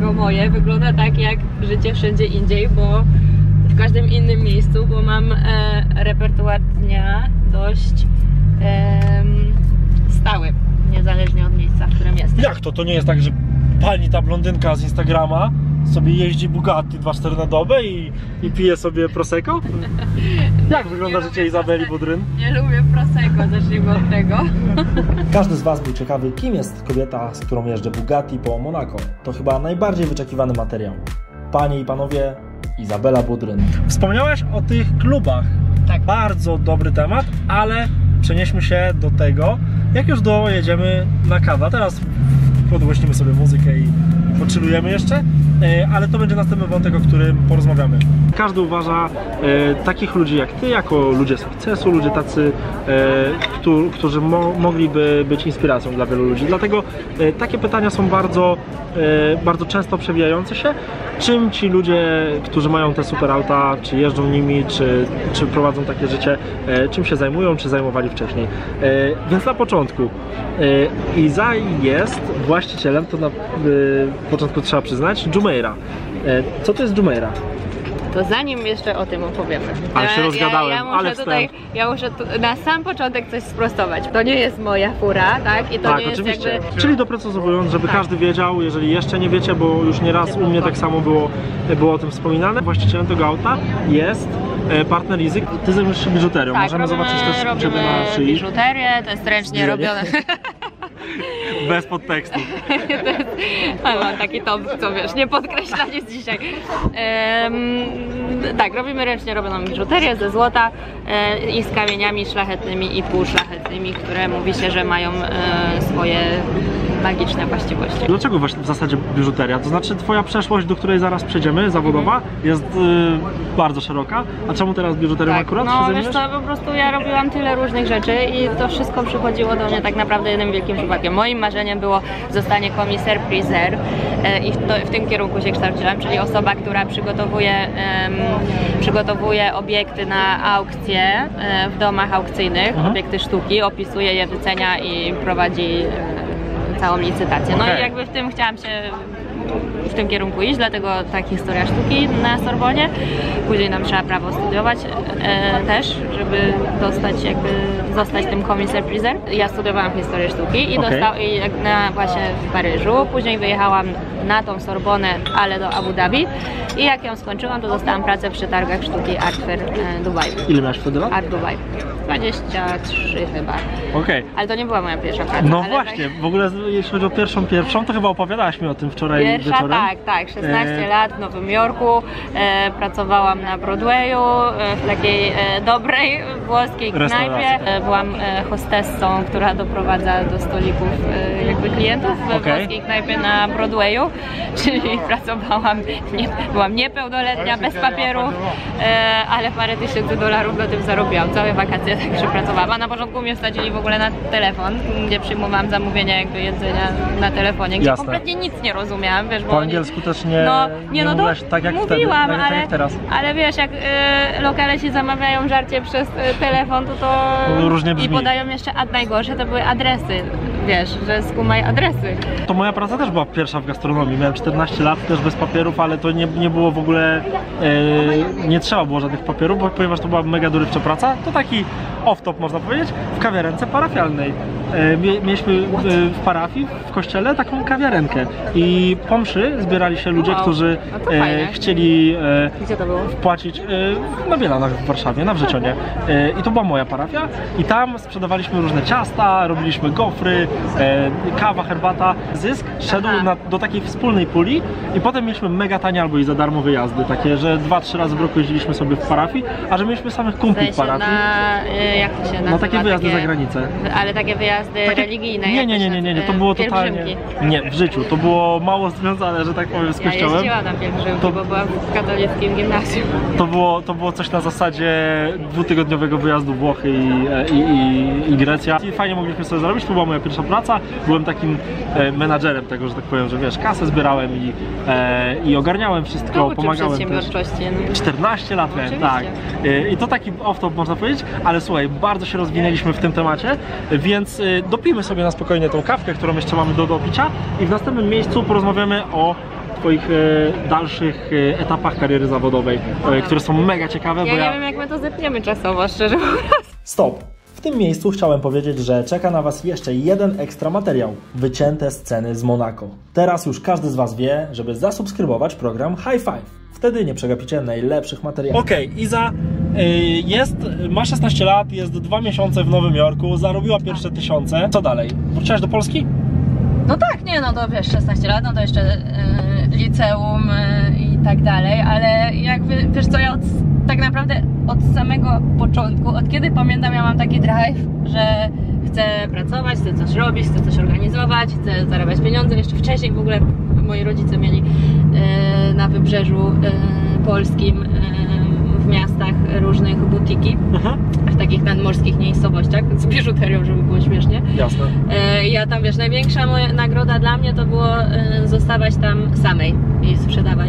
dlatego moje wygląda tak jak życie wszędzie indziej, bo w każdym innym miejscu, bo mam repertuar dnia dość stały, niezależnie od miejsca, w którym jestem. Jak to? To nie jest tak, że pani ta blondynka z Instagrama sobie jeździ Bugatti 2.4 na dobę i pije sobie Prosecco? Jak wygląda życie Izabeli Budryn? Nie lubię Prosecco, zacznijmy od tego. Każdy z Was był ciekawy, kim jest kobieta, z którą jeżdżę Bugatti po Monako. To chyba najbardziej wyczekiwany materiał. Panie i panowie, Izabela Budryn. Wspomniałeś o tych klubach. Tak. Bardzo dobry temat, ale przenieśmy się do tego, jak już dojedziemy na kawę. Teraz podgłośnimy sobie muzykę i pochillujemy jeszcze, ale to będzie następny wątek, o którym porozmawiamy. Każdy uważa takich ludzi jak ty, jako ludzie sukcesu, ludzie tacy, którzy mogliby być inspiracją dla wielu ludzi. Dlatego takie pytania są bardzo często przewijające się. Czym ci ludzie, którzy mają te super auta, czy jeżdżą nimi, czy prowadzą takie życie, czym się zajmują, czy zajmowali wcześniej. Więc na początku Iza jest właścicielem, to na początku trzeba przyznać, Jumeirah. Co to jest Jumeirah? To zanim jeszcze o tym opowiemy. Ale się rozgadałem, ja muszę na sam początek coś sprostować. To nie jest moja fura, tak? I to tak, nie jest oczywiście. jakby... Czyli doprecyzowując, żeby każdy wiedział, jeżeli jeszcze nie wiecie, bo już nieraz u mnie tak samo było o tym wspominane. Właścicielem tego auta jest partner Izy. Ty zajmujesz się biżuterią. Tak, możemy zobaczyć też u ciebie na szyi. Biżuterię, to jest ręcznie robione. Bez podtekstu. Mam taki tom, co wiesz, nie podkreśla nic dzisiaj. Tak, robimy ręcznie robioną biżuterię ze złota i z kamieniami szlachetnymi i półszlachetnymi, które mówi się, że mają swoje magiczne właściwości. Dlaczego właśnie w zasadzie biżuteria? To znaczy twoja przeszłość, do której zaraz przejdziemy, zawodowa, jest bardzo szeroka. A czemu teraz biżuterią akurat się zajmujesz? Wiesz co, po prostu ja robiłam tyle różnych rzeczy i to wszystko przychodziło do mnie tak naprawdę jednym wielkim przypadkiem. Moim marzeniem było zostanie commissaire-priseur i w tym kierunku się kształciłam, czyli osoba, która przygotowuje obiekty na aukcje w domach aukcyjnych, obiekty sztuki, opisuje je, wycenia i prowadzi całą licytację. No i jakby w tym chciałam się w tym kierunku iść, dlatego ta historia sztuki na Sorbonie. Później nam trzeba prawo studiować też, żeby zostać tym commissaire-priseur. Ja studiowałam historię sztuki i właśnie w Paryżu. Później wyjechałam na tą Sorbonę, ale do Abu Dhabi. I jak ją skończyłam, to dostałam pracę przy targach sztuki Art Fair Dubai. Ile miałeś wtedy lat? Art Dubai. 23 chyba. Okej. Ale to nie była moja pierwsza praca. No właśnie, w ogóle jeśli chodzi o pierwszą, to chyba opowiadałaś mi o tym wczoraj wieczorem. Tak, 16 lat w Nowym Jorku. Pracowałam na Broadwayu, w takiej dobrej włoskiej knajpie. Byłam hostessą, która doprowadza do stolików jakby klientów we włoskiej knajpie na Broadwayu. Czyli pracowałam, byłam niepełnoletnia, bez papieru, ale parę tysięcy dolarów na tym zarobiłam. Całe wakacje tak przepracowałam. A na początku mnie wsadzili w ogóle na telefon, gdzie przyjmowałam zamówienia jakby jedzenia na telefonie, gdzie kompletnie nic nie rozumiałam, wiesz, bo po angielsku też nie mówiłaś tak jak mówiłam, wtedy, tak jak teraz. Ale wiesz, jak lokale ci zamawiają żarcie przez telefon, to różnie brzmi. I podają jeszcze, a najgorsze to były adresy, wiesz, że skumaj adresy. To moja praca też była pierwsza w gastronomii. Miałem 14 lat, też bez papierów, ale to nie było w ogóle, nie trzeba było żadnych papierów, ponieważ to była mega dorywcza praca. To taki off-top można powiedzieć, w kawiarence parafialnej. Mieliśmy w parafii, w kościele taką kawiarenkę i po mszy zbierali się ludzie, którzy chcieli wpłacić na Bielanach w Warszawie, na Wrzecionie. I to była moja parafia i tam sprzedawaliśmy różne ciasta, robiliśmy gofry, kawa, herbata. Zysk szedł do takiej wspólnej puli i potem mieliśmy mega tanie albo i za darmo wyjazdy, takie, że 2-3 razy w roku jeździliśmy sobie w parafii, a że mieliśmy samych kumpli w parafii. Jak to się nazywa? No takie wyjazdy za granicę. Ale takie wyjazdy religijne? Nie, to było totalnie... Nie, w życiu. To było mało związane, że tak powiem, z kościołem. Ja jeździłam na pielgrzymki, bo byłam w katolickim gimnazjum. To było coś na zasadzie 2-tygodniowego wyjazdu Włochy i Grecja. I fajnie mogliśmy sobie zarobić, to była moja pierwsza praca. Byłem takim menadżerem tego, że tak powiem, że wiesz, kasę zbierałem i ogarniałem wszystko, pomagałem też. 14 lat miałem, tak. I to taki off-top można powiedzieć, ale słuchaj, bardzo się rozwinęliśmy w tym temacie, więc dopijmy sobie na spokojnie tą kawkę, którą jeszcze mamy do picia i w następnym miejscu porozmawiamy o Twoich dalszych etapach kariery zawodowej, które są mega ciekawe, Ja nie wiem, jak my to zepniemy czasowo, szczerze mówiąc. Stop! W tym miejscu chciałem powiedzieć, że czeka na Was jeszcze jeden ekstra materiał. Wycięte sceny z Monako. Teraz już każdy z Was wie, żeby zasubskrybować program High Five. Wtedy nie przegapicie najlepszych materiałów. Okej, Iza ma 16 lat, jest 2 miesiące w Nowym Jorku, zarobiła pierwsze 1000. Co dalej? Wróciłaś do Polski? No tak, nie, no to wiesz, 16 lat, no to jeszcze liceum i tak dalej, ale jakby, wiesz co, ja tak naprawdę od samego początku, od kiedy pamiętam, ja mam taki drive, że chcę pracować, chcę coś robić, chcę coś organizować, chcę zarabiać pieniądze. Jeszcze wcześniej w ogóle moi rodzice mieli na wybrzeżu polskim w miastach różnych butiki, w takich nadmorskich miejscowościach, z biżuterią, żeby było śmiesznie. Jasne. Ja tam, wiesz, największa moja nagroda dla mnie to było zostawać tam samej i sprzedawać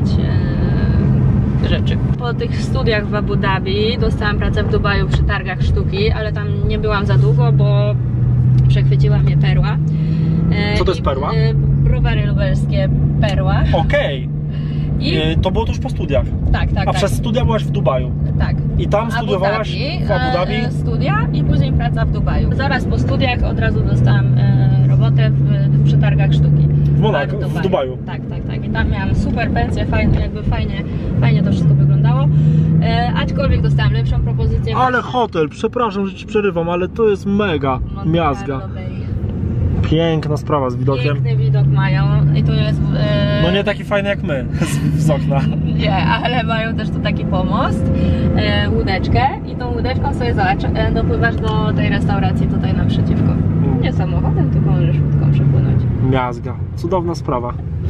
rzeczy. Po tych studiach w Abu Dhabi dostałam pracę w Dubaju przy targach sztuki, ale tam nie byłam za długo, bo przechwyciła mnie perła. Co to jest perła? Browary lubelskie, perła. Okej. To było tuż po studiach. Tak. A przez studia byłaś w Dubaju. Tak. I tam studiowałaś w Abu Dhabi? Studia i później praca w Dubaju. Zaraz po studiach od razu dostałam robotę przy targach sztuki. W Monako, w Dubaju. Tak. I tam miałam super pensję, fajnie to wszystko wyglądało. Aczkolwiek dostałam lepszą propozycję. Ale hotel, przepraszam, że Ci przerywam, ale to jest mega miazga. Piękna sprawa z widokiem. Piękny widok mają i to jest... No nie taki fajny jak my z okna. Nie, ale mają też tu taki pomost, łódeczkę i tą łódeczką sobie zobacz, dopływasz do tej restauracji tutaj naprzeciwko. Nie samochodem, tylko możesz łódką przepłynąć. Miazga, cudowna sprawa.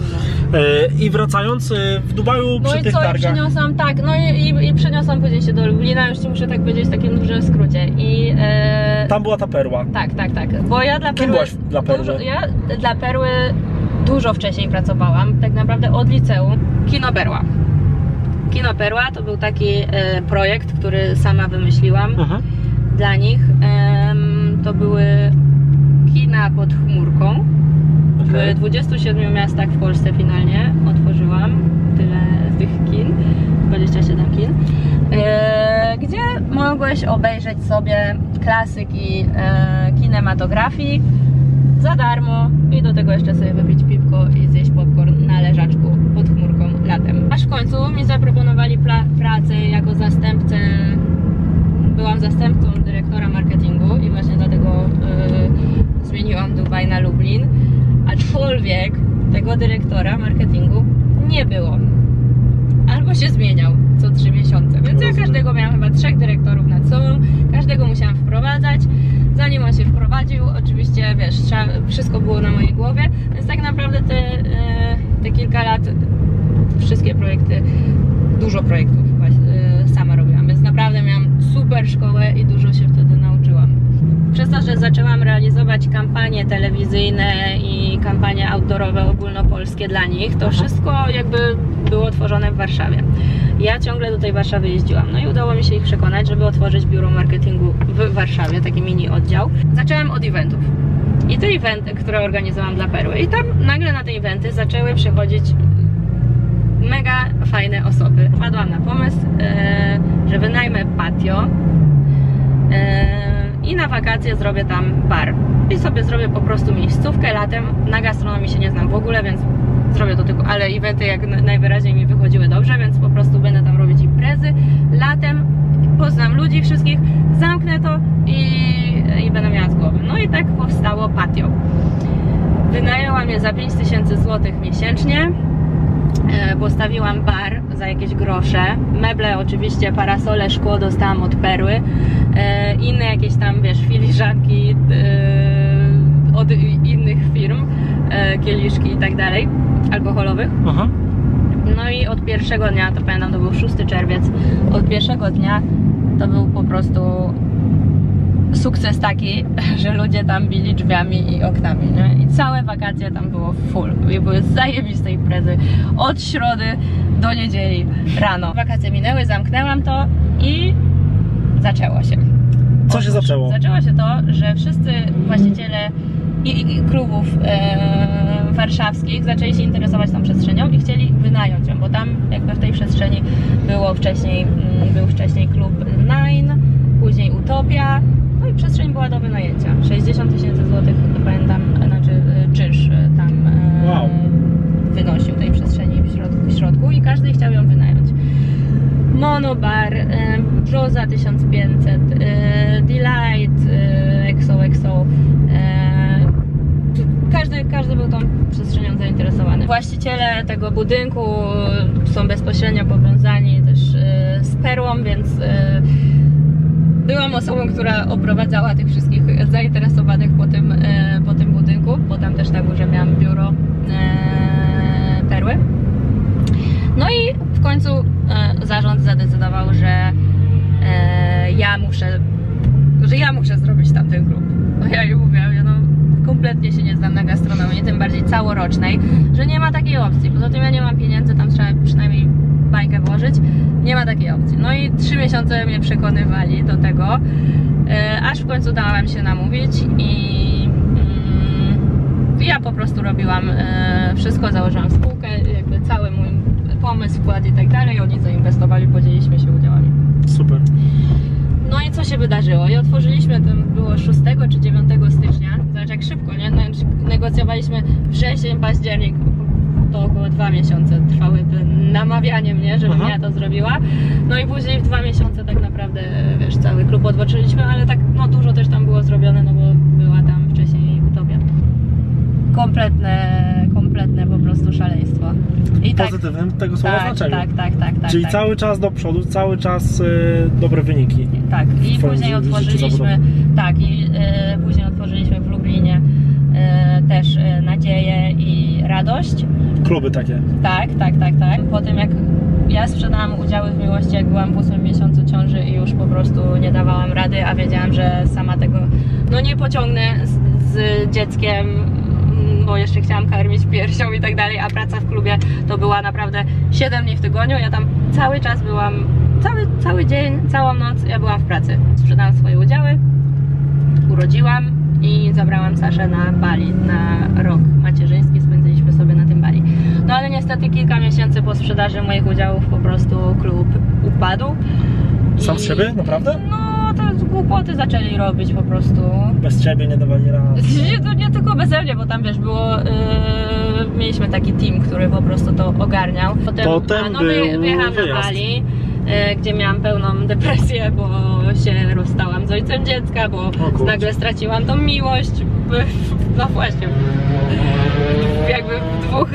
I wracając w Dubaju przy tych targach. Przyniosłam, tak, no i przeniosłam później się do Lublina, już Ci muszę tak powiedzieć w takim dużym skrócie. I tam była ta perła. Tak. Bo ja dla Kim byłaś dla perły? Ja dla perły dużo wcześniej pracowałam, tak naprawdę od liceum. Kino Perła. Kino Perła to był taki projekt, który sama wymyśliłam dla nich. To były kina pod chmurką. W 27 miastach w Polsce finalnie otworzyłam tyle tych kin, 27 kin, gdzie mogłeś obejrzeć sobie klasyki kinematografii za darmo i do tego jeszcze sobie wypić piwko i zjeść popcorn na leżaczku pod chmurką latem. Aż w końcu mi zaproponowali pracę jako zastępcę. Byłam zastępcą dyrektora marketingu i właśnie dlatego zmieniłam Dubaj na Lublin. Aczkolwiek tego dyrektora marketingu nie było. Albo się zmieniał co 3 miesiące. Więc ja każdego miałam chyba 3 dyrektorów nad sobą. Każdego musiałam wprowadzać. Zanim on się wprowadził, oczywiście wiesz, wszystko było na mojej głowie. Więc tak naprawdę te kilka lat wszystkie projekty, dużo projektów sama robiłam. Więc naprawdę miałam super szkołę i dużo się wtedy nauczyłam. Przez to, że zaczęłam realizować kampanie telewizyjne i kampanie outdoorowe ogólnopolskie dla nich, to wszystko jakby było tworzone w Warszawie. Ja ciągle do tej Warszawy jeździłam, no i udało mi się ich przekonać, żeby otworzyć biuro marketingu w Warszawie, taki mini oddział. Zaczęłam od eventów. I te eventy, które organizowałam dla Perły. I tam nagle na te eventy zaczęły przychodzić mega fajne osoby. Wpadłam na pomysł, że wynajmę patio i na wakacje zrobię tam bar. I sobie zrobię po prostu miejscówkę latem. Na gastronomii się nie znam w ogóle, więc zrobię to tylko, ale eventy jak najwyraźniej mi wychodziły dobrze, więc po prostu będę tam robić imprezy. Latem poznam ludzi wszystkich, zamknę to i będę miała z głowy. No i tak powstało patio. Wynajęłam je za 5000 zł miesięcznie. Postawiłam bar za jakieś grosze, meble oczywiście, parasole, szkło dostałam od Perły, inne jakieś tam, wiesz, filiżanki od innych firm, kieliszki i tak dalej, alkoholowych. No i od pierwszego dnia, to pamiętam, to był 6 czerwiec, od pierwszego dnia to był po prostu sukces taki, że ludzie tam bili drzwiami i oknami, nie? I całe wakacje tam było full. I były zajebiste imprezy od środy do niedzieli rano. Wakacje minęły, zamknęłam to i zaczęło się. Co się zaczęło? Zaczęło się to, że wszyscy właściciele i klubów warszawskich zaczęli się interesować tą przestrzenią i chcieli bo tam jakby w tej przestrzeni był wcześniej klub Nine, później Utopia, no i przestrzeń była do wynajęcia. 60 000 złotych, pamiętam, znaczy czynsz tam wynosił tej przestrzeni w środku i każdy chciał ją wynająć. Monobar, Brzoza 1500, Delight, XOXO. Każdy był tą przestrzenią zainteresowany. Właściciele tego budynku są bezpośrednio powiązani też z Perłą, więc byłam osobą, która oprowadzała tych wszystkich zainteresowanych po tym budynku, bo tam też na górze miałam biuro Perły. No i w końcu zarząd zadecydował, że ja muszę zrobić tam ten klub. No ja jej mówiłam, kompletnie się nie znam na gastronomii, tym bardziej całorocznej, że nie ma takiej opcji. Poza tym ja nie mam pieniędzy, tam trzeba przynajmniej bańkę włożyć. Nie ma takiej opcji. No i 3 miesiące mnie przekonywali do tego, aż w końcu dałam się namówić i ja po prostu robiłam wszystko, założyłam spółkę, jakby cały mój pomysł, wkład i tak dalej. Oni zainwestowali, podzieliliśmy się udziałami. Super. No i co się wydarzyło? I otworzyliśmy, to było 6 czy 9 stycznia, zobacz jak szybko, nie? Negocjowaliśmy wrzesień, październik, to około 2 miesiące trwały to namawianie mnie, żebym ja to zrobiła. No i później w 2 miesiące tak naprawdę, wiesz, cały klub odboczyliśmy, ale tak, no dużo też tam było zrobione, no bo była tam wcześniej Utopia. Kompletne po prostu szaleństwo. I w pozytywnym tego słowa znaczeniu. Tak. Czyli cały czas do przodu, cały czas dobre wyniki. Tak, i później otworzyliśmy, później otworzyliśmy w Lublinie też Nadzieję i Radość. Kluby takie. Tak. Po tym jak ja sprzedałam udziały w Miłości, jak byłam w 8 miesiącu ciąży i już po prostu nie dawałam rady, a wiedziałam, że sama tego nie pociągnę z dzieckiem, bo jeszcze chciałam karmić piersią i tak dalej, a praca w klubie to była naprawdę 7 dni w tygodniu. Ja tam cały czas byłam, cały dzień, całą noc ja byłam w pracy. Sprzedałam swoje udziały, urodziłam i zabrałam Saszę na Bali na rok macierzyński, spędziliśmy sobie na tym Bali. No ale niestety kilka miesięcy po sprzedaży moich udziałów po prostu klub upadł. Sam z siebie? Naprawdę? No to głupoty zaczęli robić po prostu. Bez ciebie nie dawali rady. To nie tylko beze mnie, bo tam wiesz, mieliśmy taki team, który po prostu to ogarniał. Potem wyjechałam na Bali, gdzie miałam pełną depresję, bo się rozstałam z ojcem dziecka, bo nagle straciłam tą miłość. No właśnie, jakby w dwóch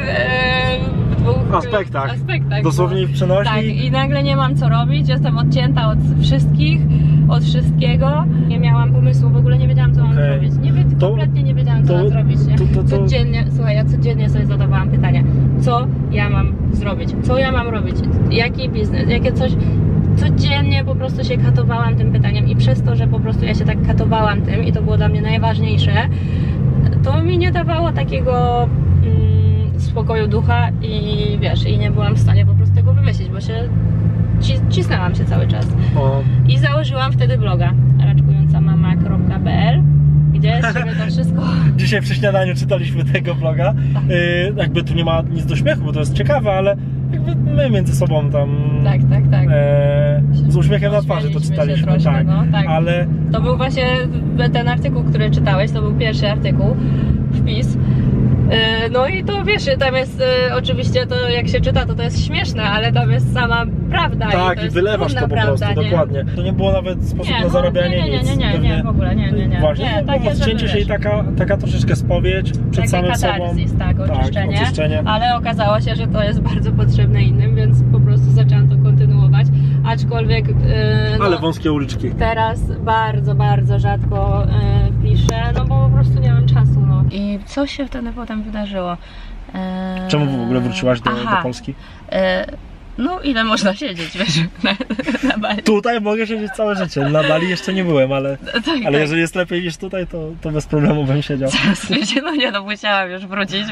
aspektach. Dosłownie w przenośni. Tak, i nagle nie mam co robić, jestem odcięta od wszystkich, od wszystkiego. Nie miałam pomysłu, w ogóle nie wiedziałam, co mam zrobić. Kompletnie nie wiedziałam, co mam zrobić. Nie? Codziennie, słuchaj, ja codziennie sobie zadawałam pytanie, co ja mam zrobić, co ja mam robić, jaki biznes, jakie coś. Codziennie po prostu się katowałam tym pytaniem i przez to, że po prostu ja się tak katowałam tym i to było dla mnie najważniejsze, to mi nie dawało takiego spokoju ducha i wiesz, i nie byłam w stanie po prostu tego wymyślić, bo się cisnęłam się cały czas. I założyłam wtedy bloga raczkującamama.pl, gdzie z siebie to wszystko... Dzisiaj przy śniadaniu czytaliśmy tego bloga. Jakby tu nie ma nic do śmiechu, bo to jest ciekawe, ale jakby my między sobą tam... Tak. Z uśmiechem na twarzy to czytaliśmy, troszkę, tak. Ale... To był właśnie ten artykuł, który czytałeś, to był pierwszy artykuł, wpis. No i to wiesz, tam jest oczywiście to jak się czyta, to jest śmieszne, ale tam jest sama prawda. Tak, i to jest wylewasz to po prostu, dokładnie. To nie było nawet sposób na zarabianie nic. Nie, w ogóle nie. Właśnie, odcięcie się i taka troszeczkę spowiedź przed samym sobą. Tak, oczyszczenie. Ale okazało się, że to jest bardzo potrzebne innym, więc po prostu zaczęłam to kontynuować. Aczkolwiek... ale wąskie uliczki. Teraz bardzo rzadko piszę, no bo po prostu nie mam czasu. I co się wtedy potem wydarzyło? Czemu w ogóle wróciłaś do Polski? No ile można siedzieć, wiesz, na Bali. Tutaj mogę siedzieć całe życie. Na Bali jeszcze nie byłem, ale jeżeli jest lepiej niż tutaj, to bez problemu bym siedział. No musiałam już wrócić.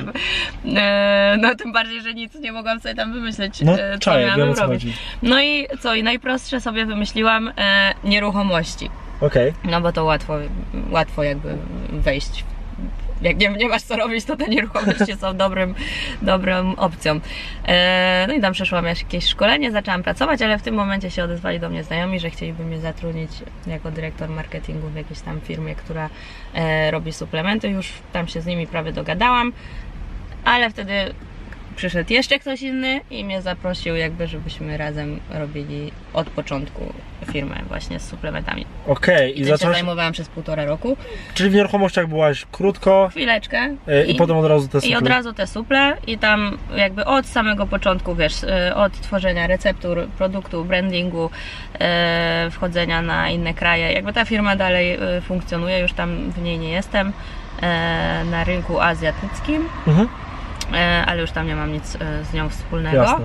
No tym bardziej, że nic nie mogłam sobie tam wymyśleć, co miałam robić. No i co? I najprostsze sobie wymyśliłam nieruchomości. Okej. No bo to łatwo jakby wejść Jak nie masz co robić, to te nieruchomości są dobrą opcją. No i tam przeszłam jakieś szkolenie, zaczęłam pracować, ale w tym momencie się odezwali do mnie znajomi, że chcieliby mnie zatrudnić jako dyrektor marketingu w jakiejś tam firmie, która robi suplementy. Już tam się z nimi prawie dogadałam, ale wtedy przyszedł jeszcze ktoś inny i mnie zaprosił, jakby żebyśmy razem robili od początku firmę właśnie z suplementami. Okej, I tym się zajmowałam przez 1,5 roku. Czyli w nieruchomościach byłaś krótko. Chwileczkę. I potem od razu te suple. I od razu te suple i tam jakby od samego początku, wiesz, od tworzenia receptur, produktu, brandingu, wchodzenia na inne kraje. Jakby ta firma dalej funkcjonuje, już tam w niej nie jestem, na rynku azjatyckim. Ale już tam nie mam nic z nią wspólnego. Jasne.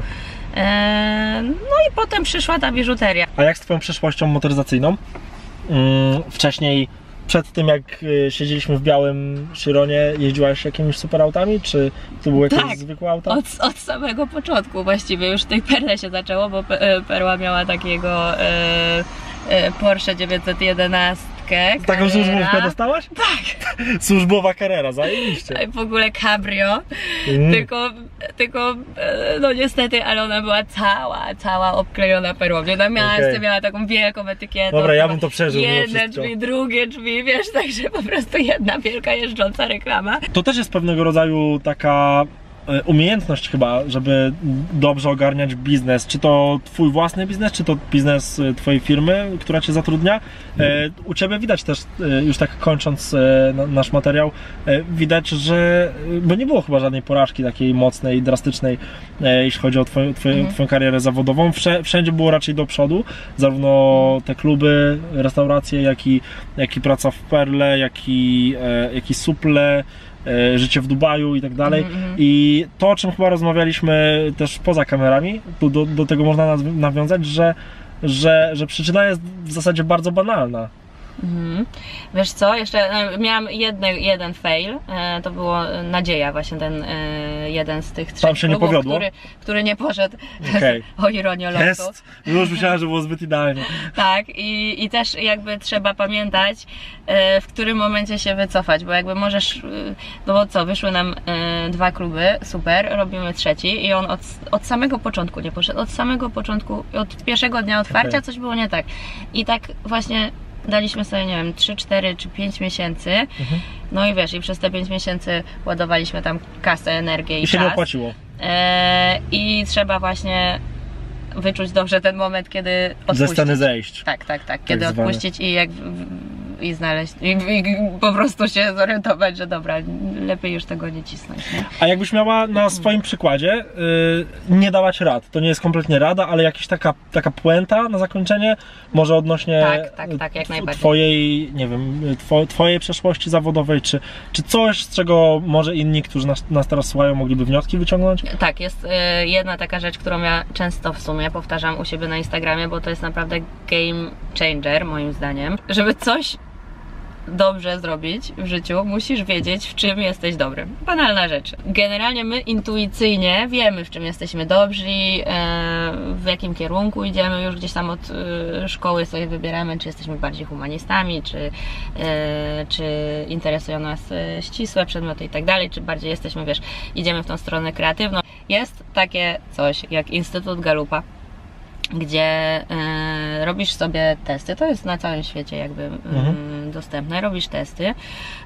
No i potem przyszła ta biżuteria. A jak z twoją przeszłością motoryzacyjną? Wcześniej, przed tym jak siedzieliśmy w białym Chironie, jeździłaś jakimiś superautami, czy to były jakieś zwykłe auta? Od samego początku właściwie już w tej Perle się zaczęło, bo Perła miała takiego Porsche 911. Taką służbówkę dostałaś? Tak. Służbowa Carrera, zajebiście. W ogóle cabrio, tylko no niestety, ale ona była cała obklejona perłą. Na miasto miała taką wielką etykietę. Dobra, ja bym to przeżył. Jedne drzwi, drugie drzwi, wiesz, także po prostu jedna wielka jeżdżąca reklama. To też jest pewnego rodzaju taka umiejętność chyba, żeby dobrze ogarniać biznes. Czy to twój własny biznes, czy to biznes twojej firmy, która cię zatrudnia. U ciebie widać też, już tak kończąc nasz materiał, widać, że, bo nie było chyba żadnej porażki takiej mocnej, drastycznej, jeśli chodzi o twoją karierę zawodową. Wszędzie było raczej do przodu, zarówno te kluby, restauracje, jak i praca w Perle, jak i suple, życie w Dubaju i tak dalej. I to, o czym chyba rozmawialiśmy też poza kamerami, do tego można nawiązać, że przyczyna jest w zasadzie bardzo banalna. Wiesz co, jeszcze miałam jeden fail, to było Nadzieja, właśnie ten jeden z tych 3 Tam się klubów, nie powiodło? który nie poszedł, o ironię losu. Już myślałem, że było zbyt idealnie. Tak, i też jakby trzeba pamiętać, w którym momencie się wycofać, bo jakby możesz, no bo co, wyszły nam 2 kluby, super, robimy 3 i on od samego początku nie poszedł, od samego początku, od pierwszego dnia otwarcia coś było nie tak. I tak właśnie daliśmy sobie, nie wiem, 3, 4 czy 5 miesięcy, no i wiesz, i przez te 5 miesięcy ładowaliśmy tam kasę, energię i czas. I się nie opłaciło. I trzeba właśnie wyczuć dobrze ten moment, kiedy odpuścić. Ze sceny zejść. Tak, kiedy odpuścić i znaleźć, i po prostu się zorientować, że dobra, lepiej już tego nie cisnąć, nie? A jakbyś miała na swoim przykładzie nie dawać rad, to nie jest kompletnie rada, ale jakaś taka puenta na zakończenie, może odnośnie tak, jak najbardziej. twojej, nie wiem, twojej przeszłości zawodowej, czy coś, z czego może inni, którzy nas teraz słuchają, mogliby wnioski wyciągnąć? Tak, jest jedna taka rzecz, którą ja często w sumie powtarzam u siebie na Instagramie, bo to jest naprawdę game changer moim zdaniem. Żeby coś dobrze zrobić w życiu, musisz wiedzieć, w czym jesteś dobry. Banalna rzecz. Generalnie my intuicyjnie wiemy, w czym jesteśmy dobrzy, w jakim kierunku idziemy, już gdzieś tam od szkoły sobie wybieramy, czy jesteśmy bardziej humanistami, czy interesują nas ścisłe przedmioty i tak dalej, czy bardziej jesteśmy, wiesz, idziemy w tą stronę kreatywną. Jest takie coś jak Instytut Gallupa, gdzie robisz sobie testy, to jest na całym świecie jakby dostępne, robisz testy,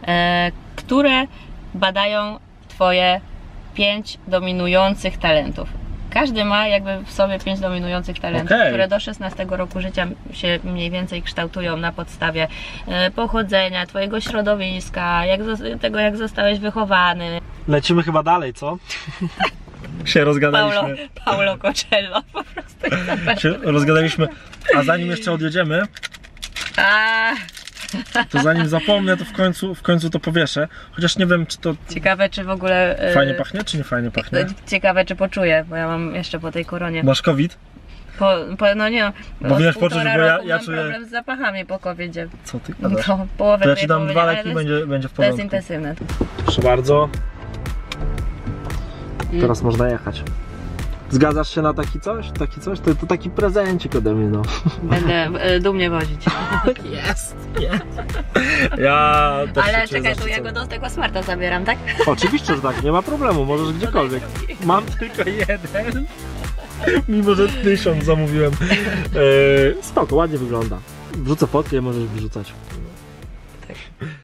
które badają twoje 5 dominujących talentów. Każdy ma jakby w sobie 5 dominujących talentów, które do 16 roku życia się mniej więcej kształtują na podstawie pochodzenia, twojego środowiska, tego jak zostałeś wychowany. Lecimy chyba dalej, co? Się rozgadaliśmy. Paulo Coelho po prostu. Się rozgadaliśmy, a zanim jeszcze odjedziemy, to zanim zapomnę, to w końcu to powieszę. Chociaż nie wiem, czy to... Ciekawe, czy w ogóle... Fajnie pachnie, czy nie fajnie pachnie? Ciekawe, czy poczuję, bo ja mam jeszcze po tej koronie... Masz COVID? No nie, bo wiesz, poczuć, bo ja czuję... problem z zapachami po COVID-zie. Co ty gadasz? No, połowę to ja ci dam 2 leki i będzie w porządku. To jest intensywne. Proszę bardzo. Teraz można jechać. Zgadzasz się na taki coś? To taki prezencik ode mnie, no. Będę dumnie wozić. Jest. Ja też Ale się czuję czekaj, to ja zaszczycony. go do tego smarta zabieram, tak? Oczywiście, że tak, nie ma problemu, możesz gdziekolwiek. Mam tylko jeden, mimo że 1000 zamówiłem. Spoko, ładnie wygląda. Wrzucę fotkę i możesz wrzucać.